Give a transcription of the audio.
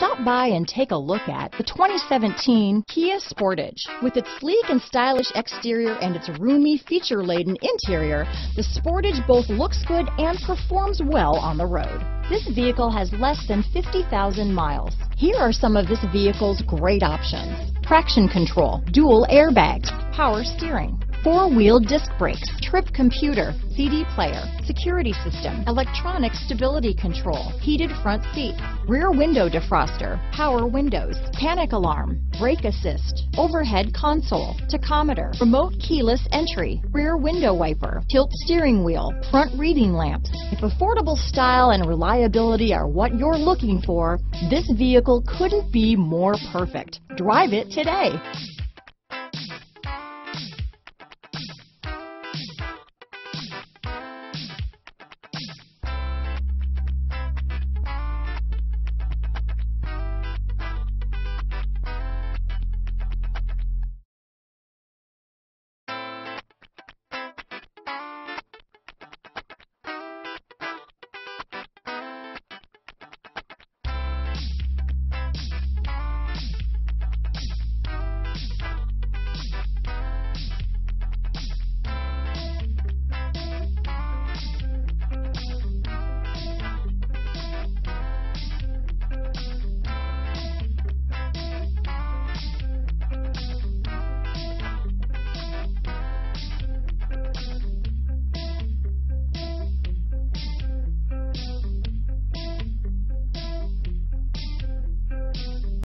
Stop by and take a look at the 2017 Kia Sportage. With its sleek and stylish exterior and its roomy, feature-laden interior, the Sportage both looks good and performs well on the road. This vehicle has less than 50,000 miles. Here are some of this vehicle's great options: traction control, dual airbags, power steering, four-wheel disc brakes, trip computer, CD player, security system, electronic stability control, heated front seats, rear window defroster, power windows, panic alarm, brake assist, overhead console, tachometer, remote keyless entry, rear window wiper, tilt steering wheel, front reading lamps. If affordable style and reliability are what you're looking for, this vehicle couldn't be more perfect. Drive it today.